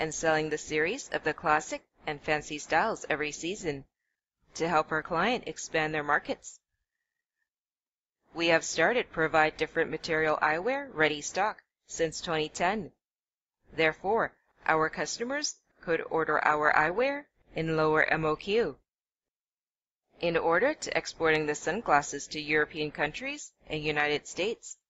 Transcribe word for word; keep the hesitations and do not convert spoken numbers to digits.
and selling the series of the classic and fancy styles every season to help our client expand their markets. We have started to provide different material eyewear ready stock since twenty ten. Therefore, our customers could order our eyewear in lower M O Q. In order to exporting the sunglasses to European countries and United States,